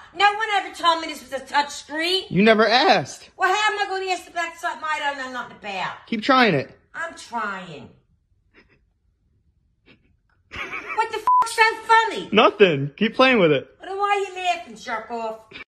No one ever told me this was a touch screen. You never asked. Well, how am I going to ask about something I don't know nothing about? Keep trying it. I'm trying. What the f***'s so funny? Nothing. Keep playing with it. Why are you laughing, jerk off?